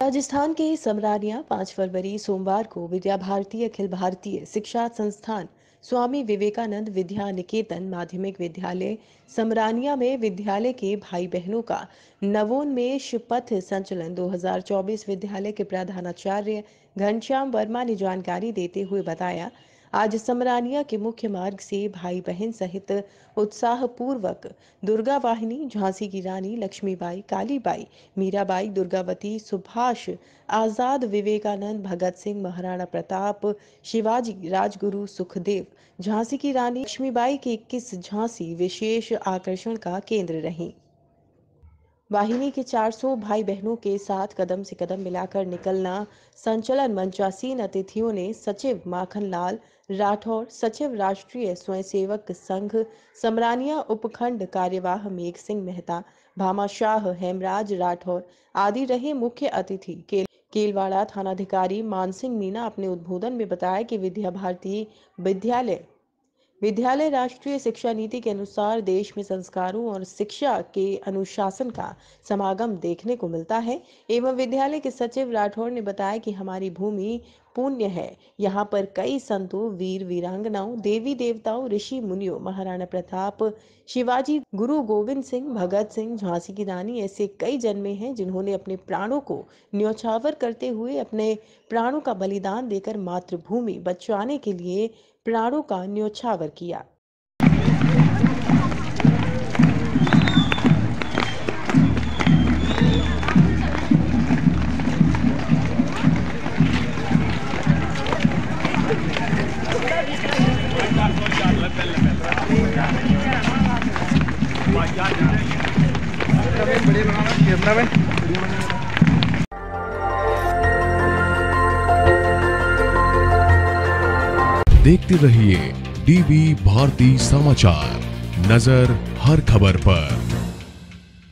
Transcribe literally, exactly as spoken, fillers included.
राजस्थान के समरानिया पाँच फरवरी सोमवार को विद्या भारती अखिल भारतीय शिक्षा संस्थान स्वामी विवेकानंद विद्या निकेतन माध्यमिक विद्यालय समरानिया में विद्यालय के भाई बहनों का नवोन्मेष पथ संचलन दो हज़ार चौबीस विद्यालय के प्रधानाचार्य घनश्याम वर्मा ने जानकारी देते हुए बताया। आज समरानिया के मुख्य मार्ग से भाई बहन सहित उत्साहपूर्वक दुर्गा वाहिनी, झांसी की रानी, लक्ष्मीबाई, कालीबाई, मीराबाई, दुर्गावती, सुभाष, आजाद, विवेकानंद, भगत सिंह, महाराणा प्रताप, शिवाजी, राजगुरु, सुखदेव, झांसी की रानी लक्ष्मीबाई की इक्कीस झांसी विशेष आकर्षण का केंद्र रही। वाहिनी के चार सौ भाई बहनों के साथ कदम से कदम मिलाकर निकलना संचलन मंचासीन अतिथियों ने सचिव माखनलाल राठौर, सचिव राष्ट्रीय स्वयंसेवक संघ समरानिया उपखंड कार्यवाह मेघ सिंह मेहता, भामाशाह, हेमराज राठौर आदि रहे मुख्य अतिथि। के केलवाड़ा थानाधिकारी मानसिंह मीणा अपने उद्बोधन में बताया कि विद्या भारती विद्यालय विद्यालय राष्ट्रीय शिक्षा नीति के अनुसार देश में संस्कारों और शिक्षा के अनुशासन का समागम देखने को मिलता है। एवं विद्यालय के सचिव राठौर ने बताया कि हमारी भूमि पुण्य है। यहाँ पर कई संतों, वीर वीरांगनाओं, देवी देवताओं, ऋषि मुनियों, महाराणा प्रताप, शिवाजी, गुरु गोविंद सिंह, भगत सिंह, झांसी की रानी ऐसे कई जन्मे हैं जिन्होंने अपने प्राणों को न्यौछावर करते हुए अपने प्राणों का बलिदान देकर मातृभूमि बचाने के लिए प्राणों का न्यौछावर किया। देखते रहिए डीवी भारती समाचार, नजर हर खबर पर।